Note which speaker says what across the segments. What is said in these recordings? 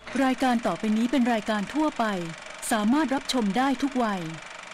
Speaker 1: รายการต่อไปนี้เป็นรายการทั่วไปสามารถรับชมได้ทุกวัย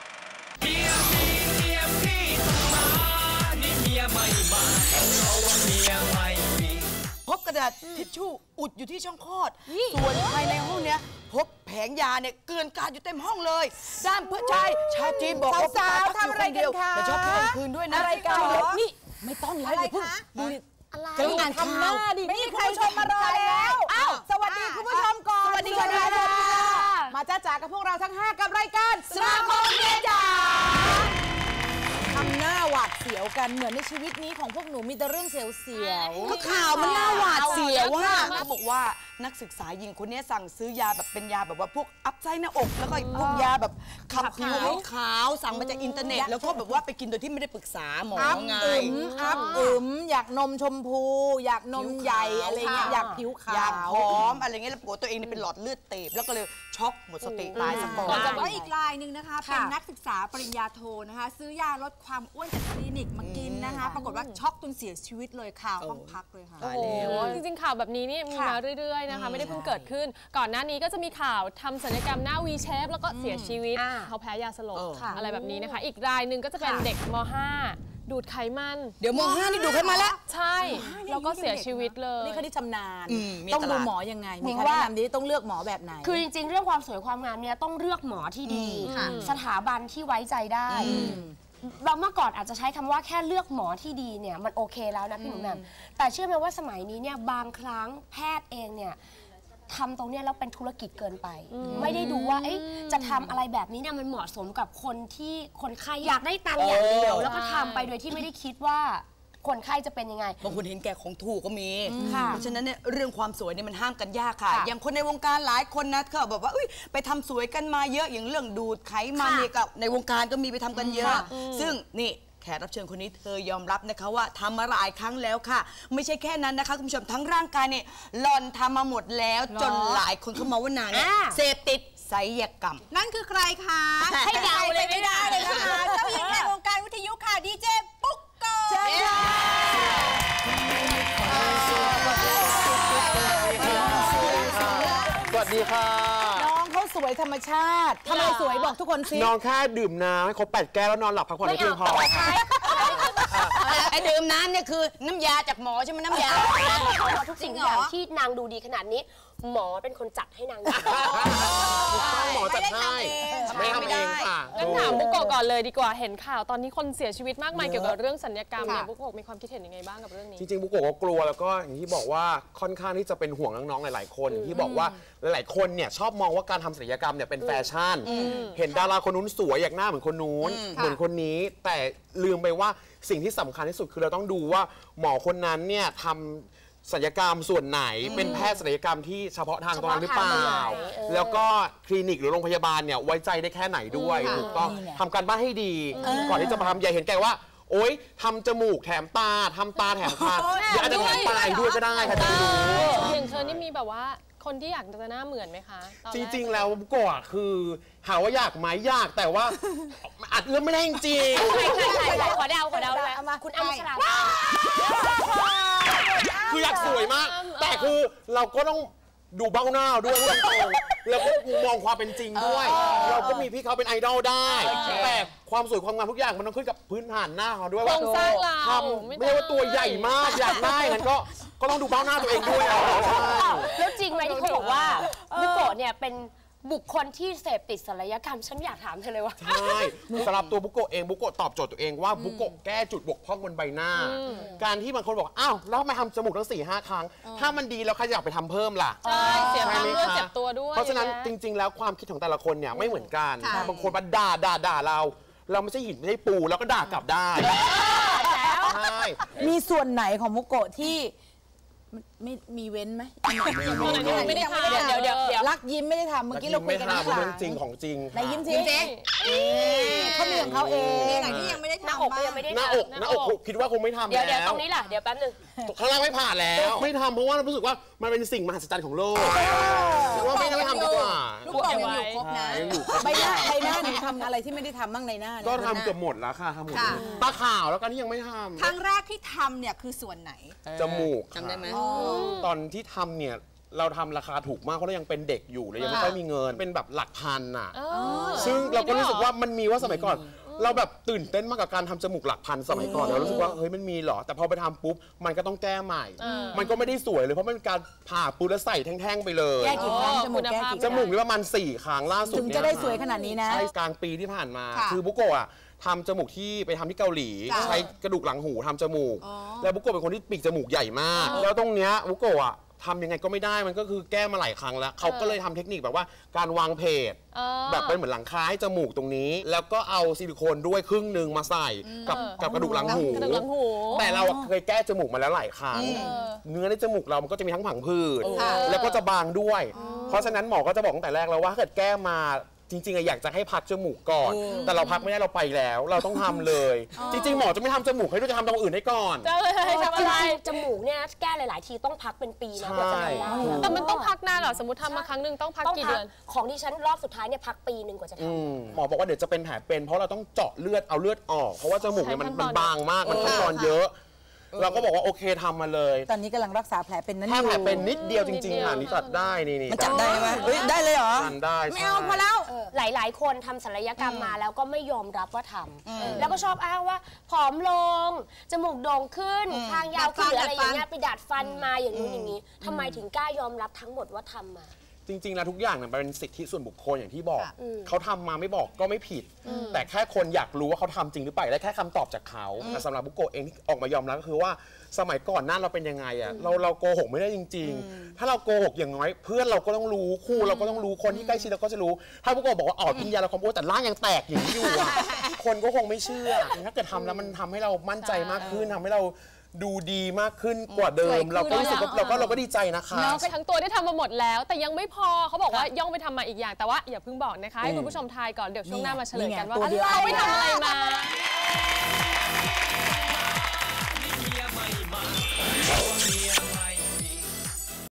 Speaker 2: พบกระดาษทิชชู่อุดอยู่ที่ช่องคลอดส่วนภายในห้องเนี้ยพบแผงยาเนี่ยเกลื่อนกลาดอยู่เต็มห้องเลยด้านเพื่อนชายชาวจีนบอกว่าสาวทำอะไรกันคะแต่ชอบพูดคืนด้วยนะอะไรกันนี่ไม่ต้องแล้วอย่าเพิ่งดูกำลังอ่านข่าวดิไม่มีใครชมมารอแล้วสวัสดีคุณผู้ชมก่อนสวัสดีค่ะมาจ้าจ๋ากับพวกเราทั้ง5กับรายการสมาคมเมียจ๋าทำหน้าหวาดเสียวกันเหมือนในชีวิตนี้ของพวกหนูมีแต่เรื่องเสียวๆก็ข่าวมันน่าหวาดเสียวว่าเขาบอกว่านักศึกษาหญิงคนนี้สั่งซื้อยาแบบเป็นยาแบบว่าพวกอัพไซด์หน้าอกแล้วก็พวกยาแบบขับผิวให้ขาวสั่งมาจากอินเทอร์เน็ตแล้วก็แบบว่าไปกินโดยที่ไม่ได้ปรึกษาหมอไงอยากนมชมพูอยากนมใหญ่อะไรเงี้ยอยากผิวขาวอยากผอมอะไรเงี้ยแล้วปรากฏตัวเองเป็นหลอดเลือดตีบแล้วก็เลยช็อกหมดสติตายซะก่อน
Speaker 3: แล้วอีกรายหนึ่งนะคะเป็นนักศึกษาปริญญาโทนะคะซื้อยาลดความอ้วนจากคลินิกมากินนะคะปรากฏว่าช็อกจนเสียชีวิตเลยข่าวห้องพักเลยค่ะ
Speaker 4: จริงๆข่าวแบบนี้นี่มีมาเรื่อยๆนะคะไม่ได้เพิ่งเกิดขึ้นก่อนหน้านี้ก็จะมีข่าวทำศัลยกรรมหน้า V shape แล้วก็เสียชีวิตเขาแพ้ยาสลบอะไรแบบนี้นะคะอีกรายหนึ่งก็จะเป็นเด็กม.5 ดูดไขมัน
Speaker 2: เดี๋ยวม.5 นี่ดูดไขมันแล้ว
Speaker 4: ใช่แล้วก็เสียชีวิตเลย
Speaker 3: นี่เขาที่ชำนาญต้องดูหมอยังไงมีคำแนะนำดีต้องเลือกหมอแบบไหน
Speaker 5: คือจริงๆเรื่องความสวยความงามเนี่ยต้องเลือกหมอที่ดีสถาบันที่ไว้ใจได้บางเมื่อก่อนอาจจะใช้คำว่าแค่เลือกหมอที่ดีเนี่ยมันโอเคแล้วนะพี่หนุ่มแหม่มแต่เชื่อไหมว่าสมัยนี้เนี่ยบางครั้งแพทย์เองเนี่ยทำตรงนี้แล้วเป็นธุรกิจเกินไปไม่ได้ดูว่าจะทำอะไรแบบนี้เนี่ยมันเหมาะสมกับคนที่คนไข้อยากได้ตังค์อย่างเดียวแล้วก็ทำไปโดยที่ไม่ได้คิดว่าคนไข้จะเป็นยังไง
Speaker 2: บางคนเห็นแก่ของถูกก็มีเพราะฉะนั้นเนี่ยเรื่องความสวยเนี่ยมันห้ามกันยากค่ะอย่างคนในวงการหลายคนนะเขาบอกว่าไปทำสวยกันมาเยอะอย่างเรื่องดูดไขมันเนี่ยกับในวงการก็มีไปทำกันเยอะซึ่งนี่แขกรับเชิญคนนี้เธอยอมรับนะคะว่าทำมาหลายครั้งแล้วค่ะไม่ใช่แค่นั้นนะคะคุณผู้ชมทั้งร่างกายเนี่ยหล่อนทำมาหมดแล้วจนหลายคนเขามาว่านางเนี่ยเสพติดศัลยกรรม
Speaker 3: นั่นคือใครคะ
Speaker 5: ให้เดาเลย
Speaker 3: ไม่ได้เลยนะคะเจ้าหญิงแห่งวงการวิทยุค่ะดีเจปุ๊กโก
Speaker 6: สวัสดีค่ะ
Speaker 3: น้องเขาสวยธรรมชาติทำไมสวยบอกทุกคนสิ
Speaker 6: น้องแค่ดื่มน้ำให้ครบ8 แก้วแล้วนอนหลับพักผ่อนให้เพียงพอ
Speaker 2: ไอ้ดื่มน้ำเนี่ยคือน้ำยาจากหมอใช่ไหมน้ำยา
Speaker 5: ทุกสิ่งอย่างที่นางดูดีขนาดนี้หมอเป็นคนจัดให้นาง
Speaker 6: หมอจัดให้ไม่ทำเองค่ะ
Speaker 4: งั้นถามบุกโกะก่อนเลยดีกว่าเห็นข่าวตอนนี้คนเสียชีวิตมากมายเกี่ยวกับเรื่องศัลยกรรมเนี่ยบุกโกะมีความคิดเห็นยังไงบ้างกับเรื่องนี้
Speaker 6: จริงๆบุกโกะก็กลัวแล้วก็อย่างที่บอกว่าค่อนข้างที่จะเป็นห่วงน้องๆหลายๆคนที่บอกว่าหลายๆคนเนี่ยชอบมองว่าการทำศัลยกรรมเนี่ยเป็นแฟชั่นเห็นดาราคนนู้นสวยอยากหน้าเหมือนคนนู้นเหมือนคนนี้แต่ลืมไปว่าสิ่งที่สำคัญที่สุดคือเราต้องดูว่าหมอคนนั้นเนี่ยทำศัลยกรรมส่วนไหนเป็นแพทย์ศัลยกรรมที่เฉพาะทางตรงนั้นหรือเปล่าแล้วก็คลินิกหรือโรงพยาบาลเนี่ยไว้ใจได้แค่ไหนด้วยถูกต้องทำการบ้านให้ดีก่อนที่จะมาทำอย่าเห็นแก่ว่าโอ๊ยทำจมูกแถมตาทำตาแถมคางอย่าอาจจะแถมปลายด้วยก็ได้ค่ะจะรู้
Speaker 4: อย่างเธอนี่มีแบบว่าคนที่อยากจะหน้าเหมือนไหมคะ
Speaker 6: จริงๆแล้วบุกโกะคือหาว่าอยากไหมอยากแต่ว่าอัดเรื่องไม่ได้จริง
Speaker 5: ขอเดาเลยคุณอ้ำชรา
Speaker 6: คืออยากสวยมากแต่คือเราก็ต้องดูเบ้าหน้าด้วยตรงๆแล้วก็มองความเป็นจริงด้วยเราก็มีพี่เขาเป็นไอดอลได้แต่ความสวยความงามทุกอย่างมันต้องขึ้นกับพื้นฐานหน้าเขาด้วยว่าทำไม่ใช่ว่าตัวใหญ่มากอยากได้งั้นก็ต้องดูเบ้าหน้าตัวเองด้วย
Speaker 5: แล้วจริงไหมที่เขาบอกว่าบุโกะเนี่ยเป็นบุคคลที่เสพติดศัลยกรรมฉันอยากถามเธอเลยว่า
Speaker 6: ใช่สำหรับตัวบุโกะเองบุโกะตอบโจทย์ตัวเองว่าบุโกะแก้จุดบกพร่องบนใบหน้าการที่บางคนบอกอ้าวแล้วทำไมทำจมูกตั้ง 4-5 ครั้งถ้ามันดีแล้วใครอยากไปทำเพิ่มล่ะ
Speaker 4: ใช่เสียตังค์ด้วยเจ็บตัวด้วย
Speaker 6: เพราะฉะนั้นจริงๆแล้วความคิดของแต่ละคนเนี่ยไม่เหมือนกันบางคนมาด่าเราไม่ใช่หินไม่ใช่ปูแล้วก็ด่ากลับได้ใช่
Speaker 3: มีส่วนไหนของบุโกะที่ไม่มีเว้นไหม
Speaker 4: ไม่ได้ทำ
Speaker 3: เดี๋ยวรักยิ้มไม่ได้ทำเมื่อกี้เราคุยกัน
Speaker 6: เรื่องจริงของจริง
Speaker 3: ในยิ้มจริงเขามีของเขาเองมีไหนที่ยังไม่ได้ทำหน้าอก
Speaker 5: ยังไม่ได้
Speaker 6: หน้าอกคิดว่าคงไม่ทำแล้ว
Speaker 5: เดี๋ยวตรงนี้ล่ะเดี๋ยวแป๊บนึง
Speaker 6: ข้างล่างไม่ผ่านแล้วไม่ทำเพราะว่าเรารู้สึกว่ามันเป็นสิ่งมหัศจรรย์ของโลกว่าไม่ทำดีกว่า
Speaker 3: ลูกโป่งยังอยู่ครบนะใบหน้าหนูทำอะไรที่ไม่ได้ทำบ้างในหน้า
Speaker 6: ก็ทำเกือบหมดแล้วค่ะทำหมดตาขาวแล้วกันที่ยังไม่ทำ
Speaker 3: ครั้งแรกที่ทำเนี่ยคือส่วนไหน
Speaker 6: จมูก
Speaker 2: จำได้ไหม
Speaker 6: ตอนที่ทำเนี่ยเราทำราคาถูกมากเพราะเรายังเป็นเด็กอยู่เลยยังไม่ค่อยมีเงินเป็นแบบหลักพันอ่ะ ซึ่งเราก็รู้สึกว่ามันมีว่าสมัยก่อนเราแบบตื่นเต้นมากกับการทำจมูกหลักพันสมัยก่อนเรารู้สึกว่าเฮ้ยมันมีเหรอแต่พอไปทำปุ๊บมันก็ต้องแก้ใหม่ มันก็ไม่ได้สวยเลยเพราะมันเป็นการผ่าปุ๊บแล้วใส่แท่งๆไปเลย
Speaker 3: แก้กี่ครั้งจมูกแก้กี่
Speaker 6: จมูกนี่ประมาณ4 ครั้งล่าสุด
Speaker 3: ถึงจะได้สวยขนาดนี้นะ
Speaker 6: ใช่กลางปีที่ผ่านมา
Speaker 3: ค่ะ
Speaker 6: คือบุโกะทำจมูกที่ไปทำที่เกาหลี ใช้กระดูกหลังหูทำจมูก แล้วบุโกะเป็นคนที่ปีกจมูกใหญ่มาก แล้วตรงเนี้ยบุโกะทำยังไงก็ไม่ได้มันก็คือแก้มาหลายครั้งแล้วเขาก็เลยทำเทคนิคแบบว่าการวางเพจแบบเป็นเหมือนหลังคาให้จมูกตรงนี้ แล้วก็เอาซิลิโคนด้วยครึ่งหนึ่งมาใส่กับกระดูกหลังหู แต่เราเคยแก้จมูกมาแล้วหลายครั้งเนื้อในจมูกเรามันก็จะมีทั้งผังผืดแล้วก็จะบางด้วย เพราะฉะนั้นหมอก็จะบอกตั้งแต่แรกแล้วว่าถ้าเกิดแก้มาจริงๆอยากจะให้พักจมูกก่อนแต่เราพักไม่ได้เราไปแล้วเราต้องทำเลยจริงๆหมอจะไม่ทำจมูกให้ด้วยจะทำตรงอื่นให้ก่อน
Speaker 5: ทำอะไรจมูกเนี่ยแก้หลายๆทีต้องพักเป็นปีนะกว่าจะทำได้
Speaker 4: แต่มันต้องพักนานเหรอสมมติทำมาครั้งหนึ่งต้องพักกี่เดือน
Speaker 5: ของดิฉันรอบสุดท้ายเนี่ยพักปีหนึ่งกว่าจะทำ
Speaker 6: หมอบอกว่าเดี๋ยวจะเป็นแผลเป็นเพราะเราต้องเจาะเลือดเอาเลือดออกเพราะว่าจมูกเนี่ยมันบางมากมันขั้นตอนเยอะเราก็บอกว่าโอเคทำมาเลย
Speaker 3: ตอนนี้กำลังรักษาแผลเป็นนั้นอ
Speaker 6: ถ้า
Speaker 3: ยู่
Speaker 6: แผลเป็นนิดเดียวจริงๆค่ะนี่จัดได้นี่
Speaker 2: มันจับได้ไหมเฮ้ยได้เลยเหรอ
Speaker 6: จัดได้
Speaker 3: ไม่เอาพอแล้ว
Speaker 5: หลายๆ คนทำศัลยกรรมมาแล้วก็ไม่ยอมรับว่าทำแล้วก็ชอบอ้างว่าผอมลง จมูกโด่งขึ้นคางยาวขึ้นหรืออะไรอย่างเงี้ยไปดัดฟันมาอย่างนู้นอย่างนี้ทำไมถึงกล้ายอมรับทั้งหมดว่าทำมา
Speaker 6: จริงๆแล้วทุกอย่างเนี่ยมันเป็นสิทธิส่วนบุคคลอย่างที่บอกเขาทำมาไม่บอกก็ไม่ผิด แต่แค่คนอยากรู้ว่าเขาทำจริงหรือเปล่าและแค่คำตอบจากเขาแต่สำหรับบุโกะเองที่ออกมายอมรับก็คือว่าสมัยก่อนหน้าเราเป็นยังไงอะเราโกหกไม่ได้จริง ๆ ถ้าเราโกหกอย่างน้อยเพื่อนเราก็ต้องรู้ครูเราก็ต้องรู้คนที่ใกล้ชิดเราก็จะรู้ถ้าบุโกะบอกว่ากินยาแล้วความอ้วนแต่ร่างยังแตกอย่างนี้อยู่อะคนก็คงไม่เชื่อถ้าเกิดทำแล้วมันทำให้เรามั่นใจมากขึ้นทำให้เราดูดีมากขึ้นกว่าเดิมเราก็รู้สึกว่าเราก็ดีใจนะคะ
Speaker 4: ไปทั้งตัวได้ทำมาหมดแล้ว แต่ยังไม่พอเขาบอกว่าย่องไปทำมาอีกอย่างแต่ว่าอย่าเพิ่งบอกนะคะให้คุณผู้ชมทายก่อนเดี๋ยวช่วงหน้ามาเฉลยกันว่าเราไปทำอะไรมา